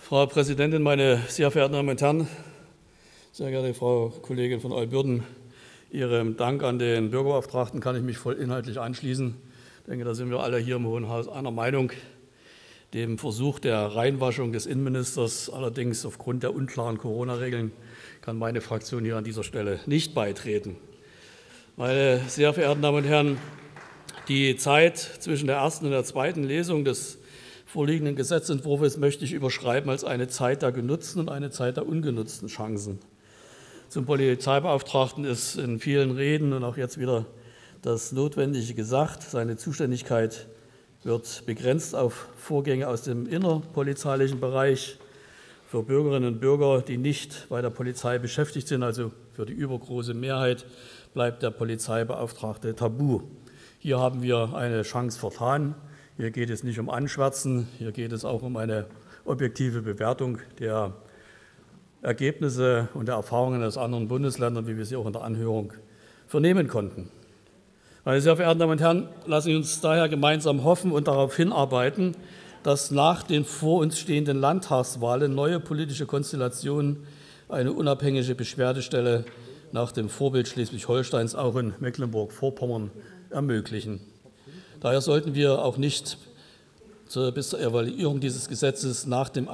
Frau Präsidentin, meine sehr verehrten Damen und Herren, sehr geehrte Frau Kollegin von Olbürden, Ihrem Dank an den Bürgerbeauftragten kann ich mich voll inhaltlich anschließen. Ich denke, da sind wir alle hier im Hohen Haus einer Meinung. Dem Versuch der Reinwaschung des Innenministers allerdings aufgrund der unklaren Corona-Regeln kann meine Fraktion hier an dieser Stelle nicht beitreten. Meine sehr verehrten Damen und Herren, die Zeit zwischen der ersten und der zweiten Lesung des vorliegenden Gesetzentwurfs möchte ich überschreiben als eine Zeit der genutzten und eine Zeit der ungenutzten Chancen. Zum Polizeibeauftragten ist in vielen Reden und auch jetzt wieder das Notwendige gesagt. Seine Zuständigkeit wird begrenzt auf Vorgänge aus dem innerpolizeilichen Bereich. Für Bürgerinnen und Bürger, die nicht bei der Polizei beschäftigt sind, also für die übergroße Mehrheit, bleibt der Polizeibeauftragte tabu. Hier haben wir eine Chance vertan. Hier geht es nicht um Anschwärzen, hier geht es auch um eine objektive Bewertung der Ergebnisse und der Erfahrungen aus anderen Bundesländern, wie wir sie auch in der Anhörung vernehmen konnten. Meine sehr verehrten Damen und Herren, lassen Sie uns daher gemeinsam hoffen und darauf hinarbeiten, dass nach den vor uns stehenden Landtagswahlen neue politische Konstellationen eine unabhängige Beschwerdestelle nach dem Vorbild Schleswig-Holsteins auch in Mecklenburg-Vorpommern ermöglichen. Daher sollten wir auch nicht bis zur Evaluierung dieses Gesetzes nach dem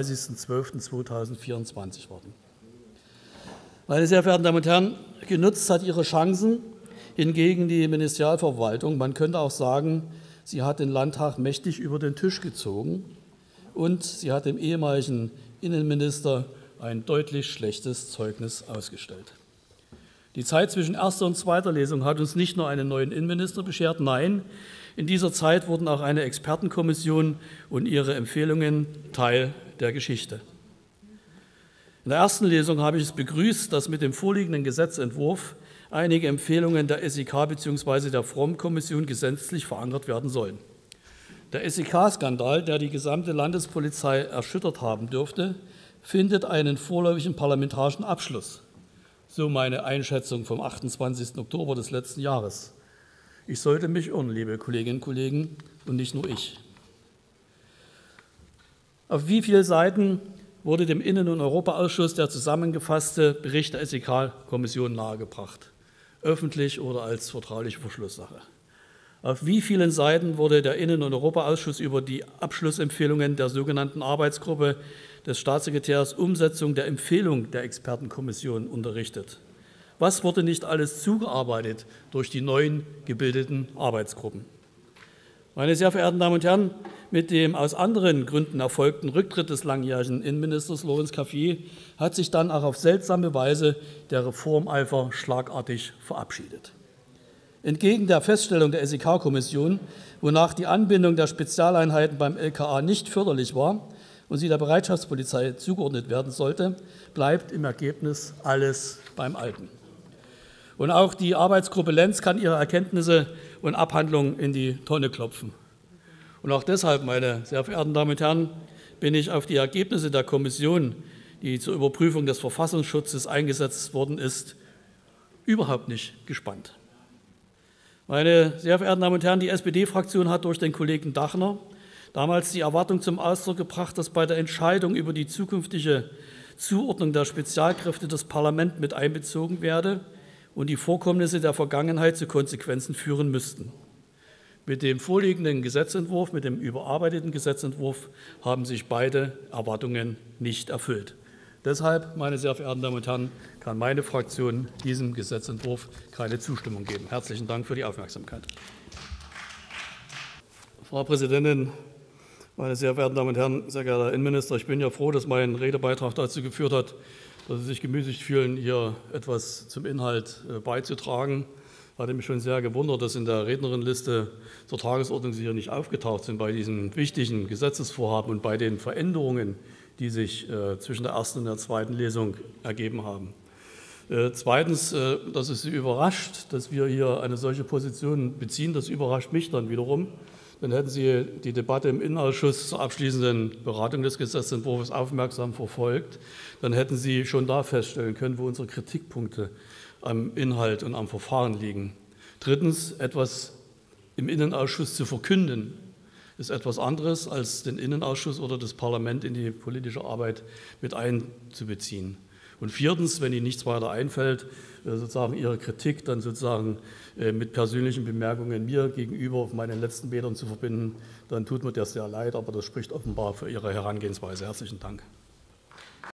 31.12.2024 warten. Meine sehr verehrten Damen und Herren, genutzt hat ihre Chancen hingegen die Ministerialverwaltung. Man könnte auch sagen, sie hat den Landtag mächtig über den Tisch gezogen und sie hat dem ehemaligen Innenminister ein deutlich schlechtes Zeugnis ausgestellt. Die Zeit zwischen erster und zweiter Lesung hat uns nicht nur einen neuen Innenminister beschert, nein, in dieser Zeit wurden auch eine Expertenkommission und ihre Empfehlungen Teil der Geschichte. In der ersten Lesung habe ich es begrüßt, dass mit dem vorliegenden Gesetzentwurf einige Empfehlungen der SEK bzw. der Fromm-Kommission gesetzlich verankert werden sollen. Der SEK-Skandal, der die gesamte Landespolizei erschüttert haben dürfte, findet einen vorläufigen parlamentarischen Abschluss. So meine Einschätzung vom 28. Oktober des letzten Jahres. Ich sollte mich irren, liebe Kolleginnen und Kollegen, und nicht nur ich. Auf wie viele Seiten wurde dem Innen- und Europaausschuss der zusammengefasste Bericht der SEK-Kommission nahegebracht, öffentlich oder als vertrauliche Verschlusssache? Auf wie vielen Seiten wurde der Innen- und Europaausschuss über die Abschlussempfehlungen der sogenannten Arbeitsgruppe des Staatssekretärs Umsetzung der Empfehlung der Expertenkommission unterrichtet? Was wurde nicht alles zugearbeitet durch die neuen gebildeten Arbeitsgruppen? Meine sehr verehrten Damen und Herren, mit dem aus anderen Gründen erfolgten Rücktritt des langjährigen Innenministers Lorenz Cafier hat sich dann auch auf seltsame Weise der Reformeifer schlagartig verabschiedet. Entgegen der Feststellung der SEK-Kommission, wonach die Anbindung der Spezialeinheiten beim LKA nicht förderlich war und sie der Bereitschaftspolizei zugeordnet werden sollte, bleibt im Ergebnis alles beim Alten. Und auch die Arbeitsgruppe Lenz kann ihre Erkenntnisse und Abhandlungen in die Tonne klopfen. Und auch deshalb, meine sehr verehrten Damen und Herren, bin ich auf die Ergebnisse der Kommission, die zur Überprüfung des Verfassungsschutzes eingesetzt worden ist, überhaupt nicht gespannt. Meine sehr verehrten Damen und Herren, die SPD-Fraktion hat durch den Kollegen Dachner damals die Erwartung zum Ausdruck gebracht, dass bei der Entscheidung über die zukünftige Zuordnung der Spezialkräfte das Parlament mit einbezogen werde und die Vorkommnisse der Vergangenheit zu Konsequenzen führen müssten. Mit dem vorliegenden Gesetzentwurf, mit dem überarbeiteten Gesetzentwurf, haben sich beide Erwartungen nicht erfüllt. Deshalb, meine sehr verehrten Damen und Herren, kann meine Fraktion diesem Gesetzentwurf keine Zustimmung geben. Herzlichen Dank für die Aufmerksamkeit. Frau Präsidentin, meine sehr verehrten Damen und Herren, sehr geehrter Herr Innenminister, ich bin ja froh, dass mein Redebeitrag dazu geführt hat, dass Sie sich gemüßigt fühlen, hier etwas zum Inhalt beizutragen. Ich hatte mich schon sehr gewundert, dass in der Rednerinnenliste zur Tagesordnung Sie hier nicht aufgetaucht sind bei diesem wichtigen Gesetzesvorhaben und bei den Veränderungen, die sich zwischen der ersten und der zweiten Lesung ergeben haben. Zweitens, dass es Sie überrascht, dass wir hier eine solche Position beziehen, das überrascht mich dann wiederum. Dann hätten Sie die Debatte im Innenausschuss zur abschließenden Beratung des Gesetzentwurfs aufmerksam verfolgt. Dann hätten Sie schon da feststellen können, wo unsere Kritikpunkte am Inhalt und am Verfahren liegen. Drittens, etwas im Innenausschuss zu verkünden, ist etwas anderes, als den Innenausschuss oder das Parlament in die politische Arbeit mit einzubeziehen. Und viertens, wenn Ihnen nichts weiter einfällt, sozusagen Ihre Kritik dann sozusagen mit persönlichen Bemerkungen mir gegenüber auf meinen letzten Metern zu verbinden, dann tut mir das sehr leid, aber das spricht offenbar für Ihre Herangehensweise. Herzlichen Dank.